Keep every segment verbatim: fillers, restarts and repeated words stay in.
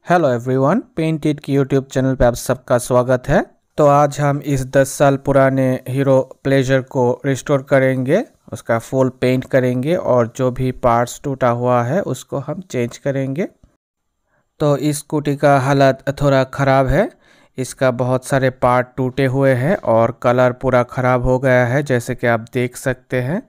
Hello everyone, painted की YouTube channel पे आप सबका स्वागत है। तो आज हम इस दस साल पुराने हीरो प्लेजर को रिस्टोर करेंगे, उसका फुल पेंट करेंगे और जो भी पार्ट्स टूटा हुआ है उसको हम चेंज करेंगे। तो इस स्कूटी का हालत थोड़ा ख़राब है, इसका बहुत सारे पार्ट टूटे हुए हैं और कलर पूरा ख़राब हो गया है जैसे कि आप देख सकते हैं।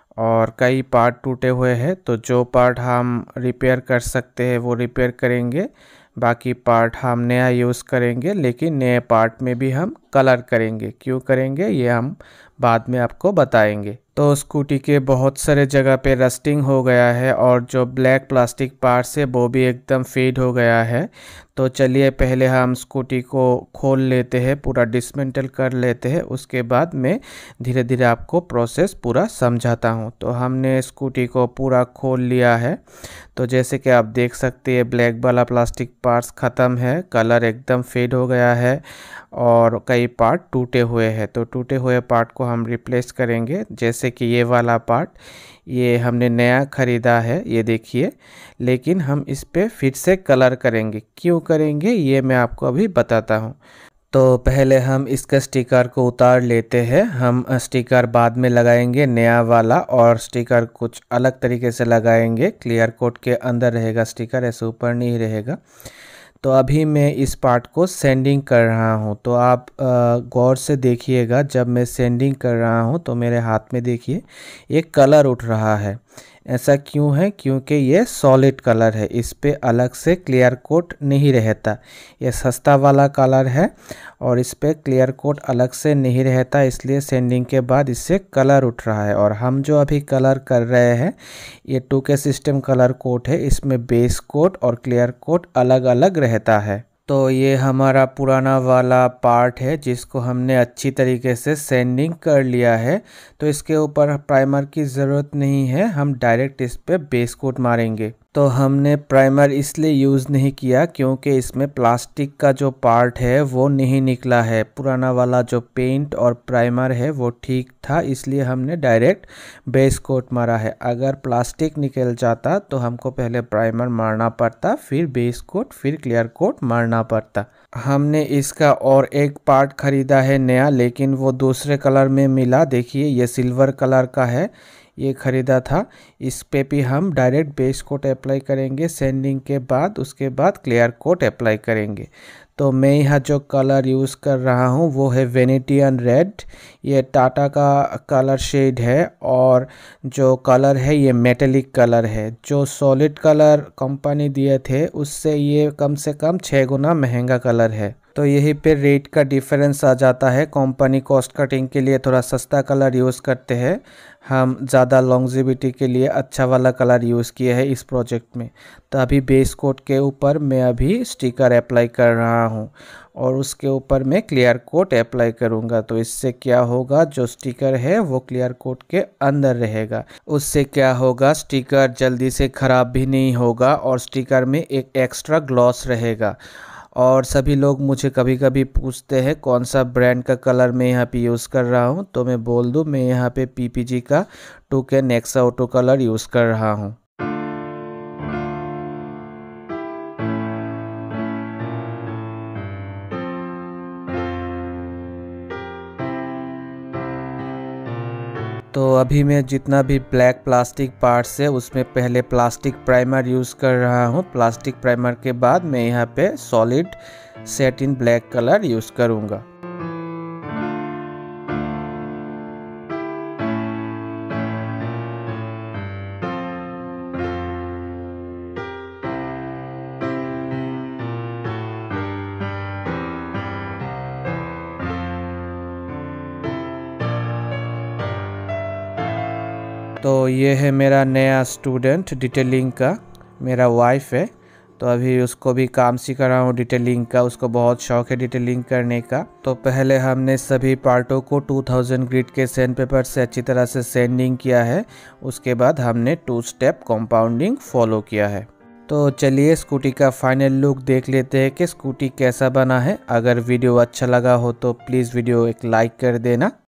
और कई पार्ट टूटे हुए हैं, तो जो पार्ट हम रिपेयर कर सकते हैं वो रिपेयर करेंगे, बाकी पार्ट हम नया यूज़ करेंगे। लेकिन नए पार्ट में भी हम कलर करेंगे, क्यों करेंगे ये हम बाद में आपको बताएंगे। तो स्कूटी के बहुत सारे जगह पे रस्टिंग हो गया है और जो ब्लैक प्लास्टिक पार्ट्स है वो भी एकदम फेड हो गया है। तो चलिए पहले हम स्कूटी को खोल लेते हैं, पूरा डिसमेंटल कर लेते हैं, उसके बाद मैं धीरे धीरे आपको प्रोसेस पूरा समझाता हूँ। तो हमने स्कूटी को पूरा खोल लिया है। तो जैसे कि आप देख सकते हैं ब्लैक वाला प्लास्टिक पार्ट्स ख़त्म है, कलर एकदम फेड हो गया है और कई पार्ट टूटे हुए हैं। तो टूटे हुए पार्ट को हम रिप्लेस करेंगे, जैसे कि ये वाला पार्ट ये हमने नया ख़रीदा है, ये देखिए। लेकिन हम इस पे फिर से कलर करेंगे, क्यों करेंगे ये मैं आपको अभी बताता हूँ। तो पहले हम इसका स्टिकर को उतार लेते हैं, हम स्टिकर बाद में लगाएंगे नया वाला, और स्टिकर कुछ अलग तरीके से लगाएंगे। क्लियर कोट के अंदर रहेगा स्टिकर, ऐसे ऊपर नहीं रहेगा। तो अभी मैं इस पार्ट को सैंडिंग कर रहा हूँ, तो आप गौर से देखिएगा। जब मैं सैंडिंग कर रहा हूँ तो मेरे हाथ में देखिए एक कलर उठ रहा है। ऐसा क्यों है? क्योंकि ये सॉलिड कलर है, इस पे अलग से क्लियर कोट नहीं रहता। ये सस्ता वाला कलर है और इस पे क्लियर कोट अलग से नहीं रहता, इसलिए सैंडिंग के बाद इससे कलर उठ रहा है। और हम जो अभी कलर कर रहे हैं ये टू के सिस्टम कलर कोट है, इसमें बेस कोट और क्लियर कोट अलग अलग रहता है। तो ये हमारा पुराना वाला पार्ट है जिसको हमने अच्छी तरीके से सैंडिंग कर लिया है। तो इसके ऊपर प्राइमर की ज़रूरत नहीं है, हम डायरेक्ट इस पे बेस कोट मारेंगे। तो हमने प्राइमर इसलिए यूज़ नहीं किया क्योंकि इसमें प्लास्टिक का जो पार्ट है वो नहीं निकला है। पुराना वाला जो पेंट और प्राइमर है वो ठीक था, इसलिए हमने डायरेक्ट बेस कोट मारा है। अगर प्लास्टिक निकल जाता तो हमको पहले प्राइमर मारना पड़ता, फिर बेस कोट, फिर क्लियर कोट मारना पड़ता। हमने इसका और एक पार्ट ख़रीदा है नया, लेकिन वो दूसरे कलर में मिला। देखिए ये सिल्वर कलर का है, ये ख़रीदा था। इस पे भी हम डायरेक्ट बेस कोट अप्लाई करेंगे सैंडिंग के बाद, उसके बाद क्लियर कोट अप्लाई करेंगे। तो मैं यहाँ जो कलर यूज़ कर रहा हूँ वो है वेनेटियन रेड, ये टाटा का कलर शेड है। और जो कलर है ये मेटेलिक कलर है। जो सॉलिड कलर कंपनी दिए थे उससे ये कम से कम छः गुना महंगा कलर है। तो यहीं पे रेट का डिफरेंस आ जाता है। कंपनी कॉस्ट कटिंग के लिए थोड़ा सस्ता कलर यूज़ करते हैं, हम ज़्यादा लॉन्जिविटी के लिए अच्छा वाला कलर यूज़ किए हैं इस प्रोजेक्ट में। तो अभी बेस कोट के ऊपर मैं अभी स्टिकर अप्लाई कर रहा हूँ और उसके ऊपर मैं क्लियर कोट अप्लाई करूँगा। तो इससे क्या होगा, जो स्टिकर है वो क्लियर कोट के अंदर रहेगा। उससे क्या होगा, स्टिकर जल्दी से ख़राब भी नहीं होगा और स्टिकर में एक एक्स्ट्रा ग्लॉस रहेगा। और सभी लोग मुझे कभी कभी पूछते हैं कौन सा ब्रांड का कलर मैं यहाँ पे यूज़ कर रहा हूँ, तो मैं बोल दूँ मैं यहाँ पे पीपीजी का टू के नेक्सा ऑटो कलर यूज़ कर रहा हूँ। तो अभी मैं जितना भी ब्लैक प्लास्टिक पार्ट्स है उसमें पहले प्लास्टिक प्राइमर यूज़ कर रहा हूँ। प्लास्टिक प्राइमर के बाद मैं यहाँ पे solid satin black colour use करूँगा। तो ये है मेरा नया स्टूडेंट डिटेलिंग का, मेरा वाइफ है। तो अभी उसको भी काम सिखा रहा हूँ डिटेलिंग का, उसको बहुत शौक है डिटेलिंग करने का। तो पहले हमने सभी पार्टों को टू थाउज़ेंड ग्रिड के सैंड पेपर से अच्छी तरह से सैंडिंग किया है, उसके बाद हमने टू स्टेप कंपाउंडिंग फॉलो किया है। तो चलिए स्कूटी का फाइनल लुक देख लेते हैं कि स्कूटी कैसा बना है। अगर वीडियो अच्छा लगा हो तो प्लीज़ वीडियो एक लाइक कर देना।